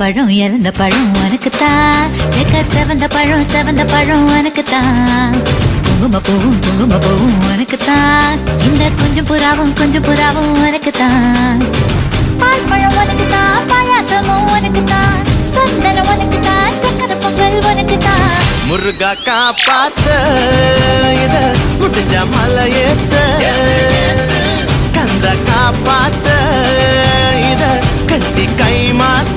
பழம் இறந்த பழம் உனக்குத்தான். செவந்த பழம் உனக்குத்தான். குங்கும பூவும் உனக்குத்தான். இந்த கொஞ்சம் புறாவும் உனக்குத்தான். பால் பழம் உனக்குத்தான். பாயாசமும் உனக்குத்தான். சந்தனம் உனக்குத்தான். சக்கரை பொங்கல் உனக்குத்தான். முருகா காப்பாத்த இத முடிஞ்ச மலையேத்த கந்த காப்பாத்த இத கட்டி கை மாத்த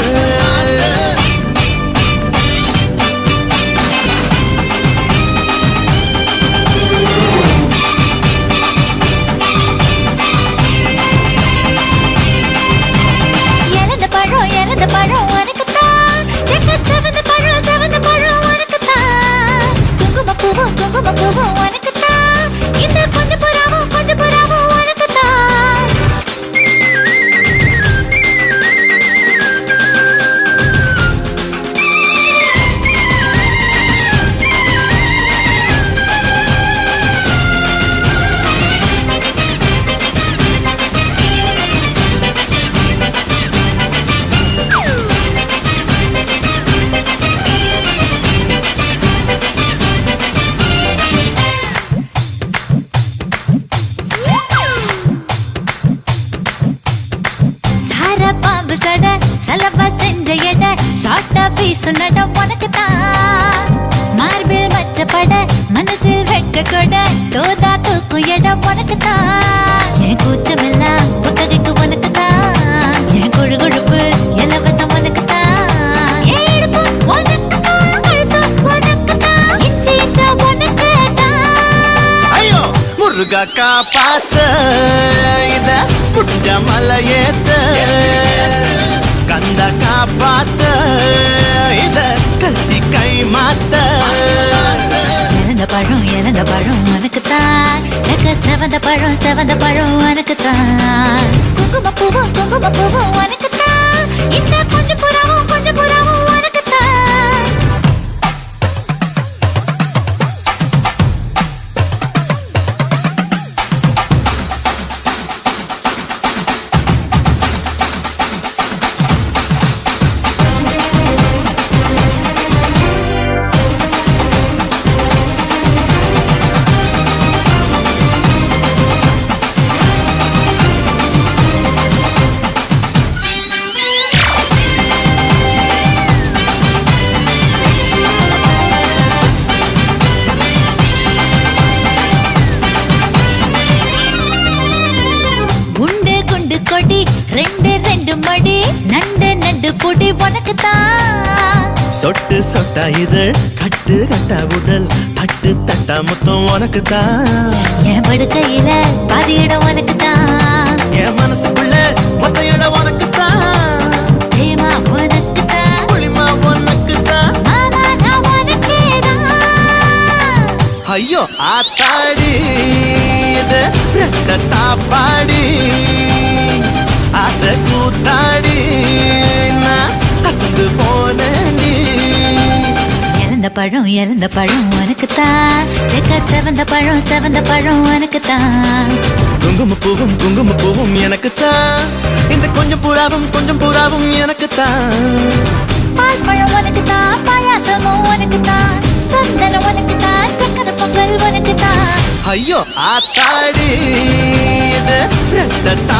இறந்த பழம் உனக்குத்தான். செவந்த பழம் உனக்குத்தான். குங்கும பூவும் உனக்குத்தான். இந்த கொஞ்சம் புறாவும் உனக்குத்தான். பாம்பு சட சலவா செஞ்ச எட சாட்டா பீசு நட உனக்குத்தான். மார்பிள் மச்சப்பட மனசில் வெட்க கொட தோதா தூக்கும் இடம் உனக்குத்தான். என் கூச்சமெல்லாம் புத்தகைக்கு உனக்குத்தான். என் கொழுப்பு இலவசம் உனக்குத்தான். என் இடுப்பு உனக்குத்தான். கழுத்து உனக்குத்தான். இச்சை உனக்குத்தான். ஐயோ முருகா காப்பாத்த இத முடிஞ்ச மலையேத்த கந்த காப்பாத்த இத கட்டி கை மாத்த இறந்த பழம் உனக்குத்தான். செவந்த பழம் உனக்குத்தான். குங்கும பூவும் உனக்குத்தான். இந்த கொஞ்சம் புறாவும் உனக்குத்தான். கொடி ரெண்டு மடி நண்டு பொடி உனக்குத்தான். சொட்டு சொட்டா இதழ் கட்டு கட்டா உடல் தட்டு தட்டா மொத்தம் உனக்குத்தான். என் படுக்கையில பாதி இடம் உனக்குத்தான். என் மனசுக்குள்ள மொத்த இடம் உனக்குத்தான். பிரேமா உனக்குத்தான். புளிமா உனக்குத்தான். மாமா நான் உனக்கேதான். ஐயோ ஆத்தாடி இது ரெட்ட தாப்பாடி ஆசை கூத்தாடி நான் அசந்து போன நீ. இறந்த பழம் உனக்குத்தான். செவந்த பழம் உனக்குத்தான். குங்கும பூவும் எனக்குத்தான். இந்த கொஞ்சம் புறாவும் எனக்குத்தான். பால் பழம் உனக்குத்தான். பாயாசமும் உனக்குத்தான். சந்தனம் உனக்குத்தான். சக்கரை பொங்கல் உனக்குத்தான். ஐயோ ஆத்தாடி இது ரெட்ட